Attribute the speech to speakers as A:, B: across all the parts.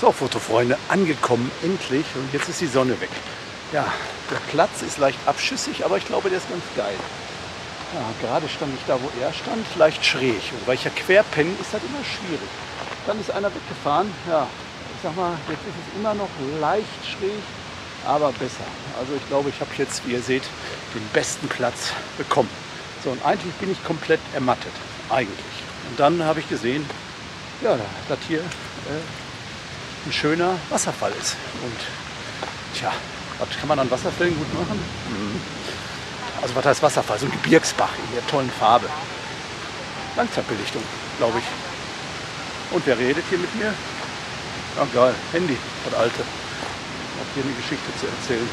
A: So, Fotofreunde, angekommen endlich und jetzt ist die Sonne weg. Ja, der Platz ist leicht abschüssig, aber ich glaube, der ist ganz geil. Ja, gerade stand ich da, wo er stand, leicht schräg. Und weil ich ja quer penne, ist das immer schwierig. Dann ist einer weggefahren. Ja, ich sag mal, jetzt ist es immer noch leicht schräg, aber besser. Also ich glaube, ich habe jetzt, wie ihr seht, den besten Platz bekommen. So, und eigentlich bin ich komplett ermattet. Eigentlich. Und dann habe ich gesehen, ja, dass hier ein schöner Wasserfall ist. Und tja, was kann man an Wasserfällen gut machen? Also was heißt Wasserfall? So ein Gebirgsbach in der tollen Farbe. Langzeitbelichtung, glaube ich. Und wer redet hier mit mir? Ja, geil, Handy, das alte. Ich habe hier eine Geschichte zu erzählen.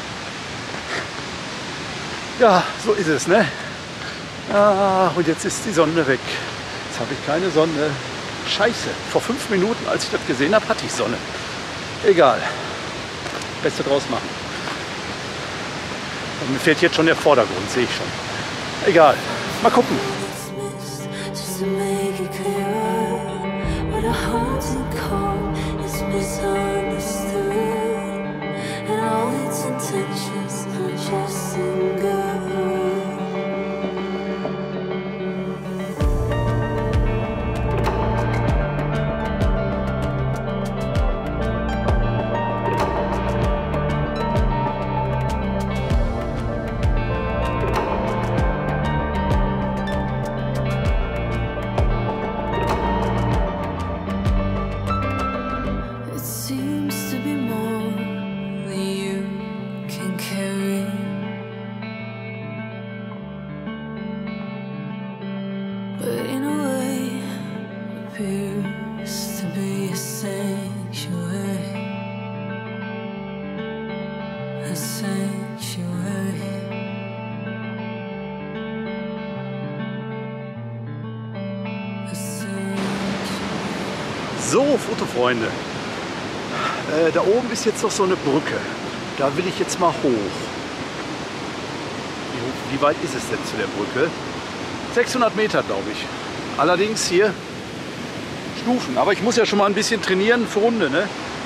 A: Ja, so ist es, ne? Ah, und jetzt ist die Sonne weg. Jetzt habe ich keine Sonne. Scheiße, vor 5 Minuten, als ich das gesehen habe, hatte ich Sonne. Egal. Beste draus machen. Und mir fehlt jetzt schon der Vordergrund, sehe ich schon. Egal. Mal gucken. So, Fotofreunde, da oben ist jetzt noch so eine Brücke. Da will ich jetzt mal hoch. Wie weit ist es denn zu der Brücke? 600 Meter, glaube ich. Allerdings hier Stufen. Aber ich muss ja schon mal ein bisschen trainieren für Hunde, ne?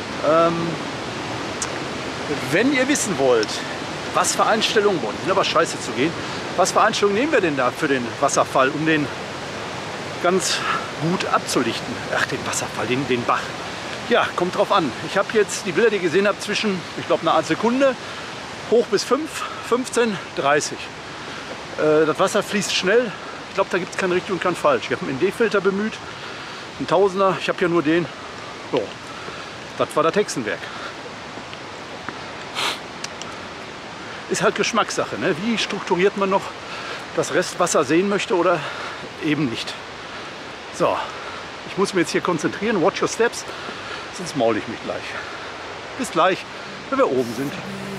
A: Wenn ihr wissen wollt, was für Einstellungen, die sind aber scheiße zu gehen, was für Einstellungen nehmen wir denn da für den Wasserfall, um den ganz gut abzulichten? Ach, den Wasserfall, den Bach. Ja, kommt drauf an. Ich habe jetzt die Bilder, die ihr gesehen habt, zwischen, ich glaube, einer Sekunde hoch bis 5, 15, 30. Das Wasser fließt schnell. Ich glaube, da gibt es kein richtig und kein falsch. Ich habe einen ND-Filter bemüht, einen Tausender. Ich habe ja nur den. So, das war das Hexenwerk. Ist halt Geschmackssache, ne? Wie strukturiert man noch das Restwasser sehen möchte oder eben nicht. So, ich muss mich jetzt hier konzentrieren. Watch your steps, sonst maul ich mich gleich. Bis gleich, wenn wir oben sind.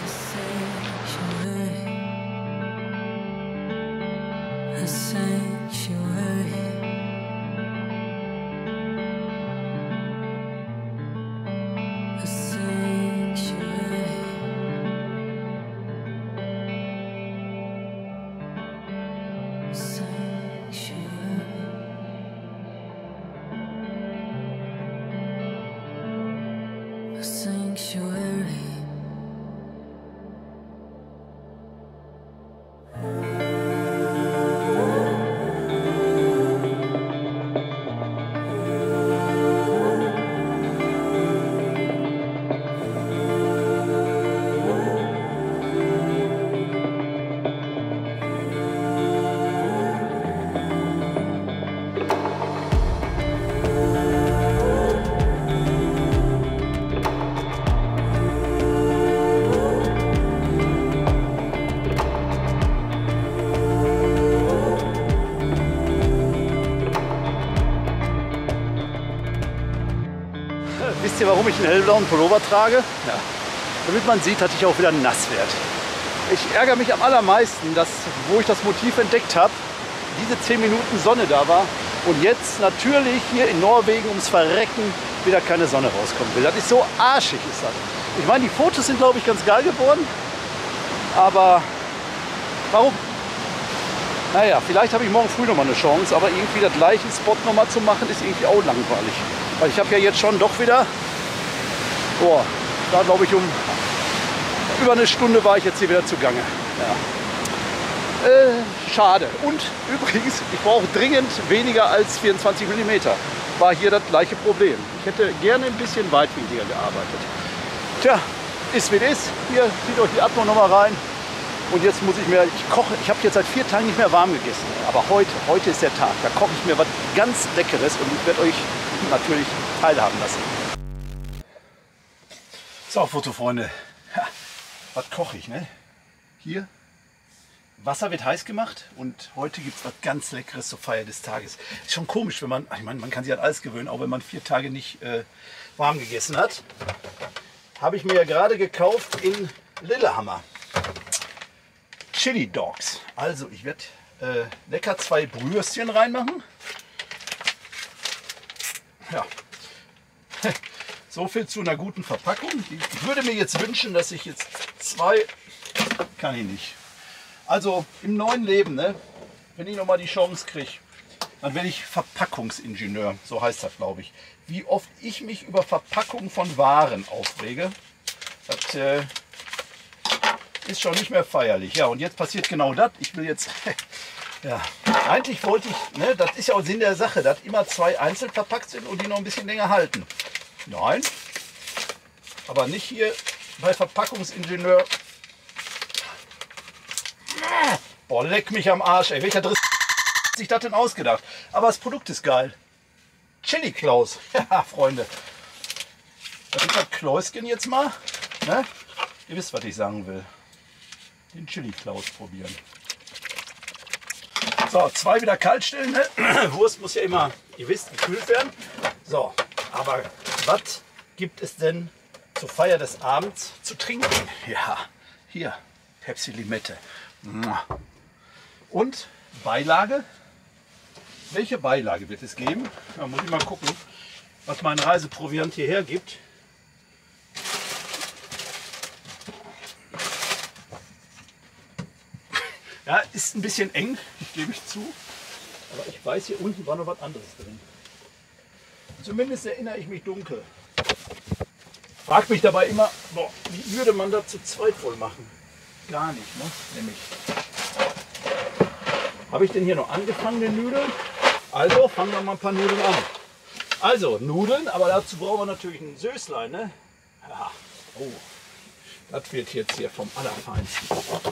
A: Wisst ihr, warum ich einen hellblauen Pullover trage? Ja, damit man sieht, dass ich auch wieder nass werde. Ich ärgere mich am allermeisten, dass, wo ich das Motiv entdeckt habe, diese 10 Minuten Sonne da war und jetzt natürlich hier in Norwegen ums Verrecken wieder keine Sonne rauskommen will. Das ist so arschig, ist das. Ich meine, die Fotos sind, glaube ich, ganz geil geworden, aber warum? Naja, vielleicht habe ich morgen früh noch mal eine Chance, aber irgendwie den gleichen Spot noch mal zu machen, ist irgendwie auch langweilig. Weil ich habe ja jetzt schon doch wieder Boah, da glaube ich über eine Stunde war ich jetzt hier wieder zugange. Ja. Schade. Und übrigens, ich brauche dringend weniger als 24 mm. War hier das gleiche Problem. Ich hätte gerne ein bisschen weitwinkliger gearbeitet. Tja, ist wie es ist. Hier, zieht euch die Atmo noch mal rein. Und jetzt muss ich koche, ich habe jetzt seit 4 Tagen nicht mehr warm gegessen. Aber heute ist der Tag. Da koche ich mir was ganz Leckeres und ich werde euch natürlich teilhaben lassen. So, Fotofreunde. Ja, was koche ich, ne? Hier. Wasser wird heiß gemacht und heute gibt es was ganz Leckeres zur Feier des Tages. Ist schon komisch, wenn man, ich meine, man kann sich an alles gewöhnen, auch wenn man 4 Tage nicht warm gegessen hat. Habe ich mir ja gerade gekauft in Lillehammer. Chili Dogs. Also ich werde lecker 2 Brühwürstchen reinmachen. Ja. So viel zu einer guten Verpackung. Ich würde mir jetzt wünschen, dass ich jetzt 2, kann ich nicht. Also im neuen Leben, ne, wenn ich noch mal die Chance kriege, dann werde ich Verpackungsingenieur, so heißt das, glaube ich. Wie oft ich mich über Verpackung von Waren aufrege, das ist schon nicht mehr feierlich. Ja, und jetzt passiert genau das. Ich will jetzt, ja, eigentlich wollte ich, ne, das ist ja auch Sinn der Sache, dass immer 2 einzeln verpackt sind und die noch ein bisschen länger halten. Nein, aber nicht hier bei Verpackungsingenieur. Boah, leck mich am Arsch, ey. Welcher Driss hat sich das denn ausgedacht? Aber das Produkt ist geil. Chili Klaus. Ja, Freunde. Das ist das Kläuschen jetzt mal. Ne? Ihr wisst, was ich sagen will. Den Chili Klaus probieren. So, 2 wieder kalt stellen. Ne? Wurst muss ja immer, ihr wisst, gekühlt werden. So, aber was gibt es denn zur Feier des Abends zu trinken? Ja, hier, Pepsi Limette. Und Beilage. Welche Beilage wird es geben? Da muss ich mal gucken, was mein Reiseproviant hierher gibt. Ja, ist ein bisschen eng, gebe ich zu. Aber ich weiß, hier unten war noch was anderes drin. Zumindest erinnere ich mich dunkel. Frag mich dabei immer, boah, wie würde man das zu zweit voll machen? Gar nicht, ne? Nämlich. Habe ich denn hier noch angefangene Nudeln? Also fangen wir mal ein paar Nudeln an. Also Nudeln, aber dazu brauchen wir natürlich ein Söslein, ne? Ja. Oh, das wird jetzt hier vom Allerfeinsten.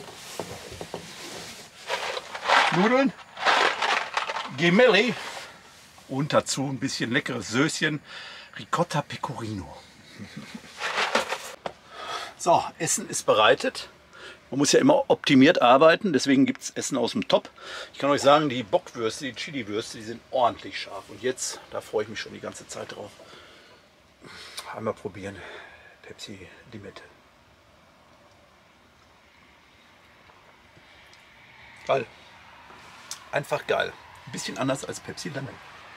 A: Nudeln, Gemelli und dazu ein bisschen leckeres Söschen, Ricotta Pecorino. So, Essen ist bereitet. Man muss ja immer optimiert arbeiten, deswegen gibt es Essen aus dem Topf. Ich kann euch sagen, die Bockwürste, die Chili-Würste, die sind ordentlich scharf. Und jetzt, da freue ich mich schon die ganze Zeit drauf. Einmal probieren. Pepsi Limette. Geil. Einfach geil. Ein bisschen anders als Pepsi Lemon.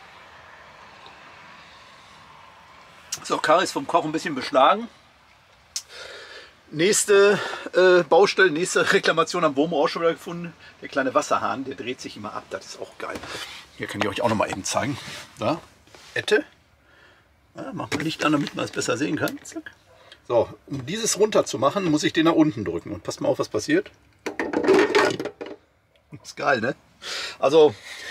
A: So, Kari ist vom Koch ein bisschen beschlagen. Nächste Baustelle, nächste Reklamation am Wurm auch schon wieder gefunden. Der kleine Wasserhahn, der dreht sich immer ab. Das ist auch geil. Hier kann ich euch auch noch mal eben zeigen. Da, Ette. Ja, macht man Licht an, damit man es besser sehen kann. Zack. So, um dieses runter zu machen, muss ich den nach unten drücken. Und passt mal auf, was passiert. Ist geil, ne? Also,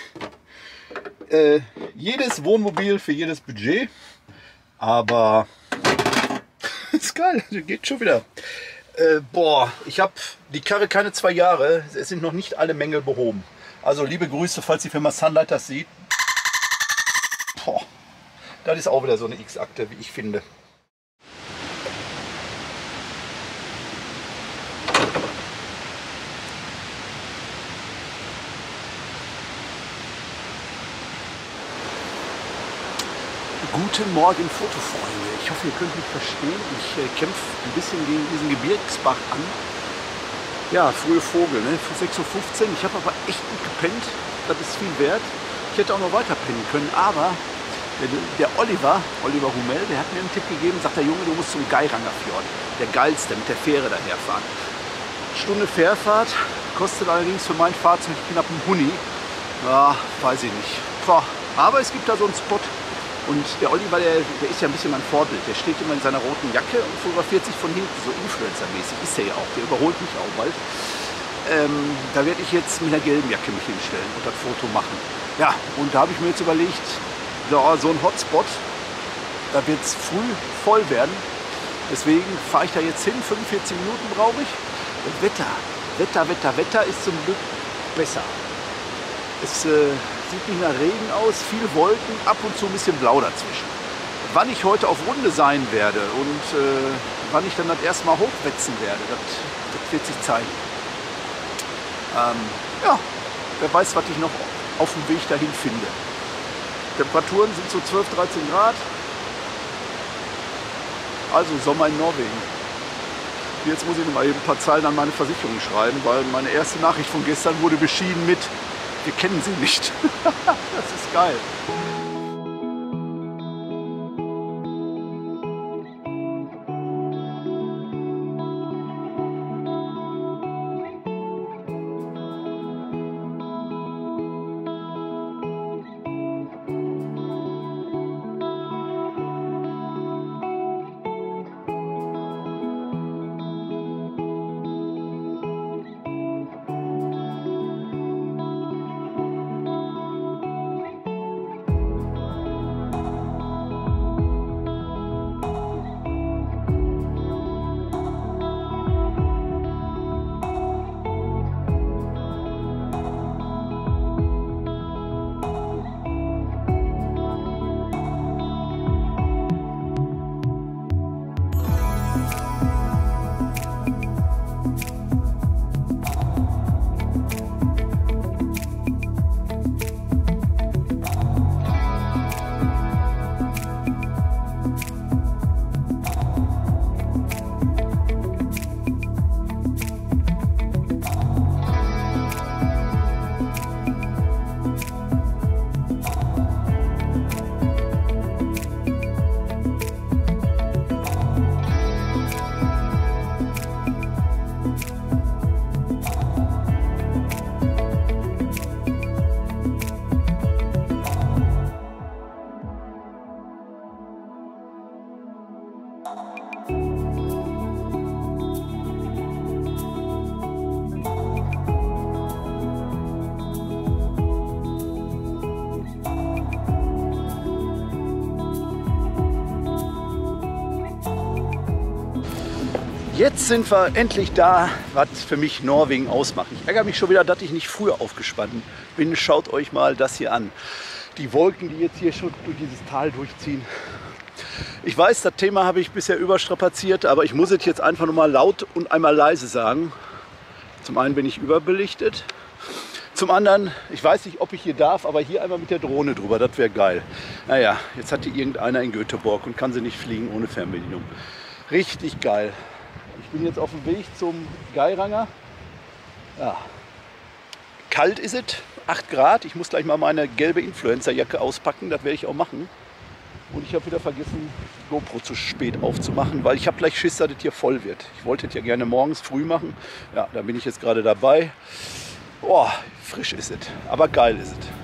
A: jedes Wohnmobil für jedes Budget. Aber ist geil, geht schon wieder. Boah, ich habe die Karre keine 2 Jahre. Es sind noch nicht alle Mängel behoben. Also liebe Grüße, falls die Firma Sunlight das sieht. Boah, das ist auch wieder so eine X-Akte, wie ich finde. Guten Morgen, Fotofreunde. Ich hoffe, ihr könnt mich verstehen. Ich kämpfe ein bisschen gegen diesen Gebirgsbach an. Ja, frühe Vogel, ne? Für 6:15 Uhr. Ich habe aber echt gut gepennt. Das ist viel wert. Ich hätte auch noch weiter pennen können, aber der Oliver Hummel, der hat mir einen Tipp gegeben, sagt der Junge, du musst zum Geiranger Fjord. Der geilste, mit der Fähre daherfahren. Stunde Fährfahrt, kostet allerdings für mein Fahrzeug knapp einen Huni. Ja, weiß ich nicht. Boah, aber es gibt da so einen Spot, Und der Oliver, der ist ja ein bisschen mein Vorbild. Der steht immer in seiner roten Jacke und fotografiert sich von hinten, so Influencer-mäßig. Ist er ja auch, der überholt mich auch bald. Da werde ich jetzt mit einer gelben Jacke mich hinstellen und das Foto machen. Ja, und da habe ich mir jetzt überlegt, ja, so ein Hotspot, da wird es früh voll werden. Deswegen fahre ich da jetzt hin, 45 Minuten brauche ich. Und Wetter ist zum Glück besser. Es sieht nicht nach Regen aus, viel Wolken, ab und zu ein bisschen blau dazwischen. Wann ich heute auf Runde sein werde und wann ich dann das erste Mal hochwetzen werde, das wird sich zeigen. Ja, wer weiß, was ich noch auf dem Weg dahin finde. Temperaturen sind so 12, 13 Grad. Also Sommer in Norwegen. Jetzt muss ich noch mal eben ein paar Zeilen an meine Versicherung schreiben, weil meine erste Nachricht von gestern wurde beschieden mit: Wir kennen Sie nicht. Das ist geil. Jetzt sind wir endlich da, was für mich Norwegen ausmacht. Ich ärgere mich schon wieder, dass ich nicht früher aufgespannt bin. Schaut euch mal das hier an. Die Wolken, die jetzt hier schon durch dieses Tal durchziehen. Ich weiß, das Thema habe ich bisher überstrapaziert, aber ich muss es jetzt einfach nur mal laut und einmal leise sagen. Zum einen bin ich überbelichtet. Zum anderen, ich weiß nicht, ob ich hier darf, aber hier einmal mit der Drohne drüber, das wäre geil. Naja, jetzt hat die irgendeiner in Göteborg und kann sie nicht fliegen ohne Fernbedienung. Richtig geil. Ich bin jetzt auf dem Weg zum Geiranger. Ja. Kalt ist es, 8 Grad. Ich muss gleich mal meine gelbe Influencer-Jacke auspacken, das werde ich auch machen. Und ich habe wieder vergessen, GoPro zu spät aufzumachen, weil ich habe gleich Schiss, dass das hier voll wird. Ich wollte es ja gerne morgens früh machen. Ja, da bin ich jetzt gerade dabei. Boah, frisch ist es, aber geil ist es.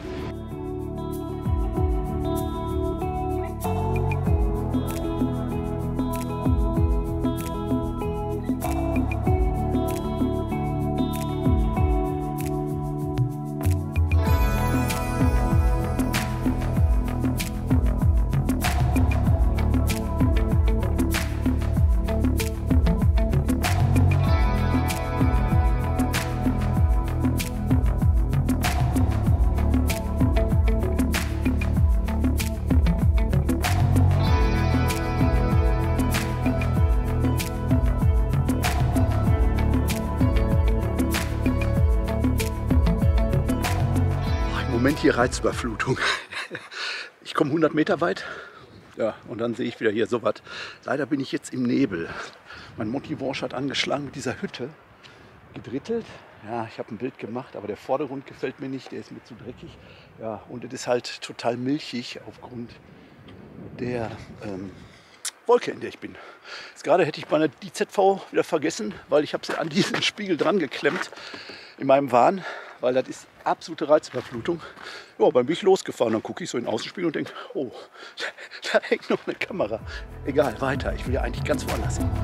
A: Moment hier Reizüberflutung. Ich komme 100 Meter weit, ja, und dann sehe ich wieder hier so was. Leider bin ich jetzt im Nebel. Mein Motivonsch hat angeschlagen mit dieser Hütte, gedrittelt. Ja, ich habe ein Bild gemacht, aber der Vordergrund gefällt mir nicht, der ist mir zu dreckig. Ja, und es ist halt total milchig aufgrund der Wolke, in der ich bin. Jetzt gerade hätte ich meine DZV wieder vergessen, weil ich habe sie an diesen Spiegel dran geklemmt in meinem Wahn. weil das ist absolute Reizüberflutung. Ja, dann bin ich losgefahren. Dann gucke ich so in den Außenspiegel und denke, oh, da hängt noch eine Kamera. Egal, weiter. Ich will ja eigentlich ganz woanders hin.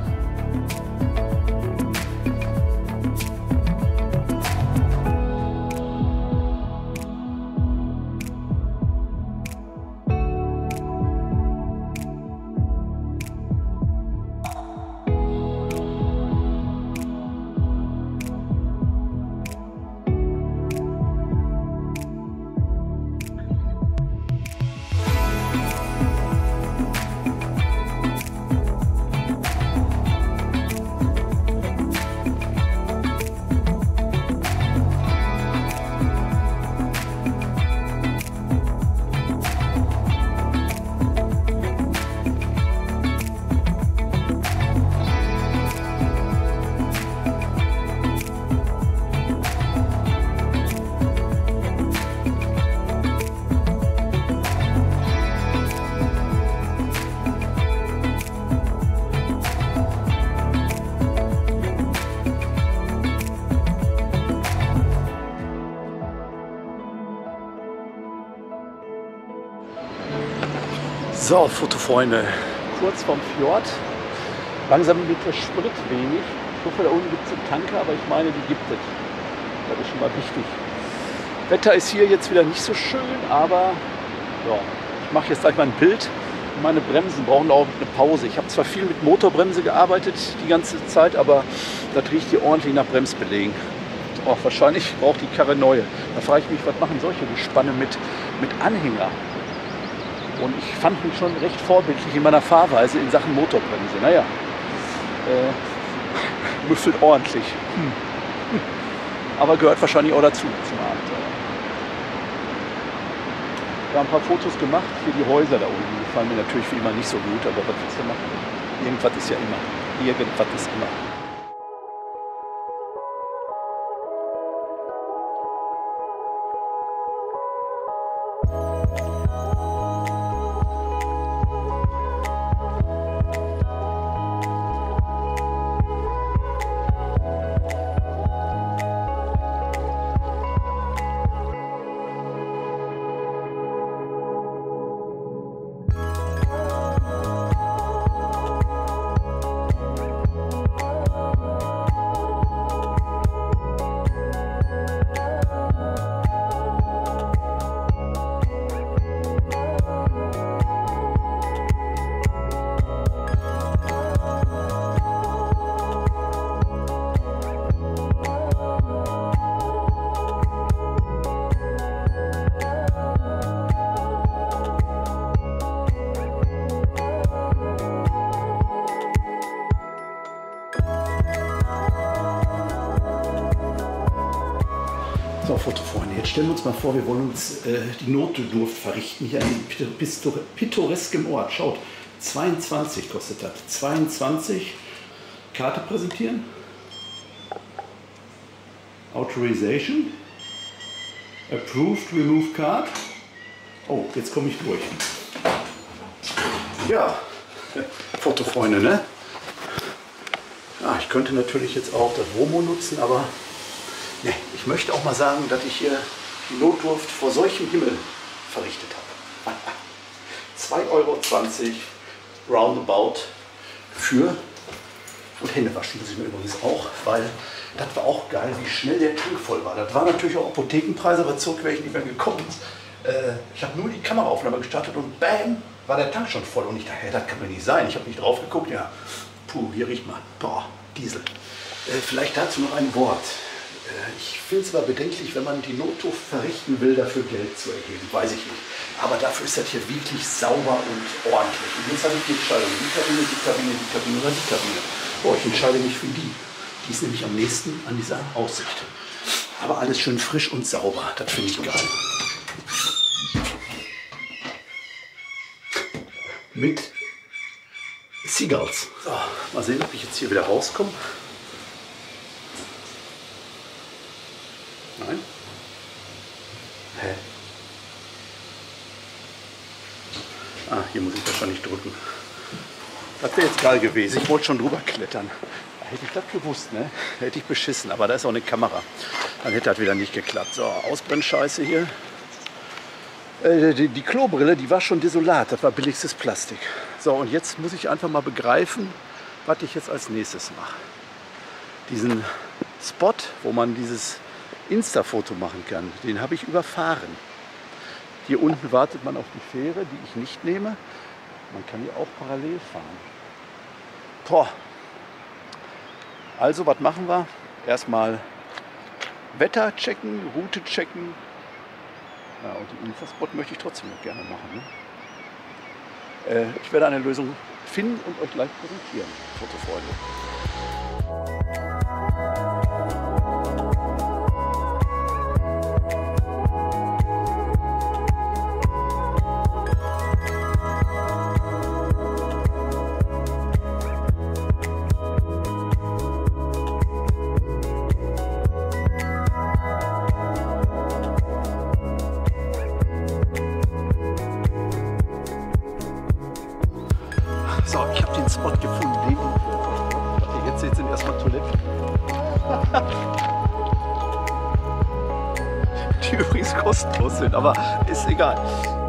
A: So, Fotofreunde, kurz vorm Fjord. Langsam wird der Sprit wenig. Ich hoffe, da unten gibt es einen Tanker, aber ich meine, die gibt es. Das ist schon mal wichtig. Wetter ist hier jetzt wieder nicht so schön, aber ja, ich mache jetzt gleich mal ein Bild. Meine Bremsen brauchen auch eine Pause. Ich habe zwar viel mit Motorbremse gearbeitet die ganze Zeit, aber das riecht hier ordentlich nach Bremsbelägen. Oh, wahrscheinlich braucht die Karre neue. Da frage ich mich, was machen solche Gespanne mit Anhänger? Und ich fand mich schon recht vorbildlich in meiner Fahrweise in Sachen Motorbremse. Naja, müffelt ordentlich. Aber gehört wahrscheinlich auch dazu zum Abenteuer. Ich habe ein paar Fotos gemacht. Hier die Häuser da unten. Die gefallen mir natürlich wie immer nicht so gut, aber was willst du machen? Irgendwas ist ja immer. Irgendwas ist immer. So, Fotofreunde, jetzt stellen wir uns mal vor, wir wollen uns die Notdurft verrichten hier an pittoreskem Ort. Schaut, 22 kostet das. 22. Karte präsentieren. Authorization. Approved Remove Card. Oh, jetzt komme ich durch. Ja, Fotofreunde, ne? Ja, ich könnte natürlich jetzt auch das Womo nutzen, aber nee, ich möchte auch mal sagen, dass ich hier die Notdurft vor solchem Himmel verrichtet habe. 2,20 € roundabout für, und Hände waschen muss ich mir übrigens auch, weil das war auch geil, wie schnell der Tank voll war. Das war natürlich auch Apothekenpreise, aber zurück wäre ich nicht mehr gekommen. Ich habe nur die Kameraaufnahme gestartet und bam, war der Tank schon voll. Und ich dachte, hey, das kann doch nicht sein. Ich habe nicht drauf geguckt. Ja, puh, hier riecht man. Boah, Diesel. Vielleicht dazu noch ein Wort. Ich finde es aber bedenklich, wenn man die Notdurft verrichten will, dafür Geld zu erheben. Weiß ich nicht. Aber dafür ist das hier wirklich sauber und ordentlich. Und jetzt habe ich die Entscheidung. Die Kabine, die Kabine, die Kabine oder die Kabine. Boah, ich entscheide mich für die. Die ist nämlich am nächsten an dieser Aussicht. Aber alles schön frisch und sauber. Das finde ich geil. Mit Seagulls. So, mal sehen, ob ich jetzt hier wieder rauskomme. Nein? Hä? Ah, hier muss ich wahrscheinlich drücken. Das wäre jetzt geil gewesen. Ich wollte schon drüber klettern. hätte ich das gewusst, ne? Hätte ich beschissen, aber da ist auch eine Kamera. Dann hätte das wieder nicht geklappt. So, Ausbrennscheiße hier. Die Klobrille, die war schon desolat. Das war billigstes Plastik. So, und jetzt muss ich einfach mal begreifen, was ich jetzt als nächstes mache. Diesen Spot, wo man dieses Insta-Foto machen kann, den habe ich überfahren. Hier unten wartet man auf die Fähre, die ich nicht nehme. Man kann hier auch parallel fahren. Boah. Also, was machen wir? Erstmal Wetter checken, Route checken. Ja, und den Infospot möchte ich trotzdem noch gerne machen. Ne? Ich werde eine Lösung finden und euch gleich präsentieren, Fotofreunde. So, ich habe den Spot gefunden. Jetzt sind erstmal Toiletten. Die übrigens kostenlos sind, aber ist egal.